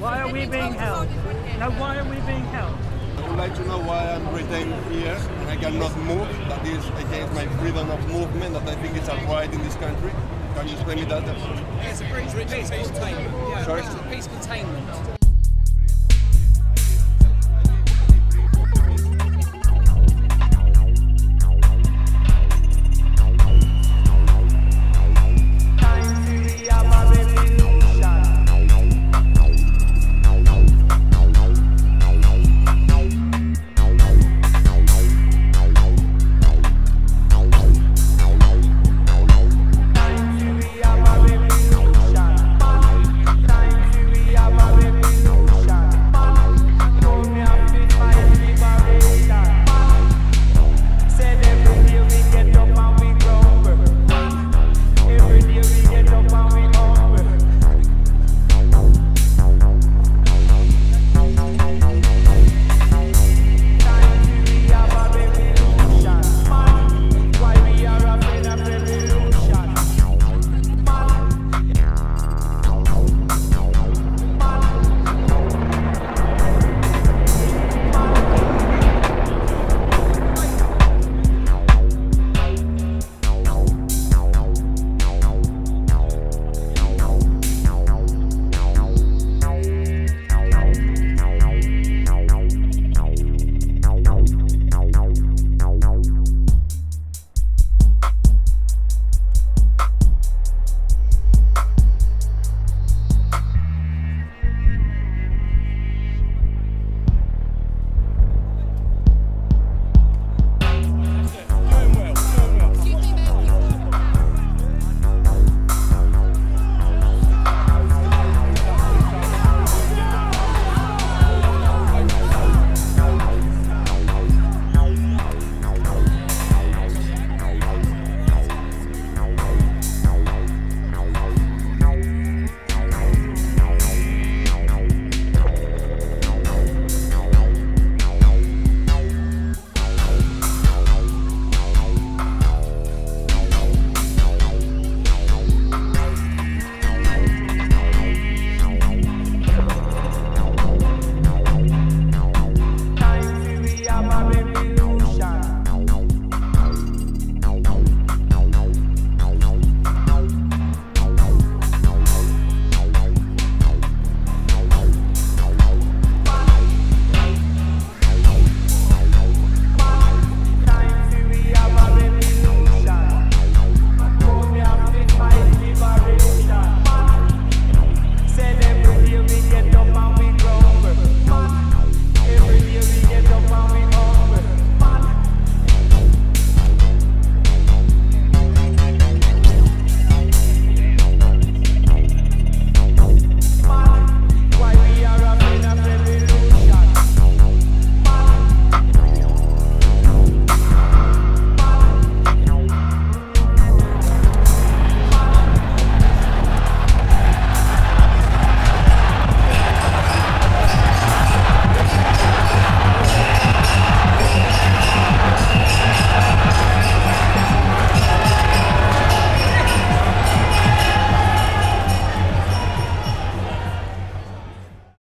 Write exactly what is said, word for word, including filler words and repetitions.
Why are we being held? No, why are we being held? I would like to know why I'm retained here and I cannot move. That is against my freedom of movement, that I think is a right in this country. Can you explain me that? It's a breach of peace containment. Yeah, Sorry? Peace containment.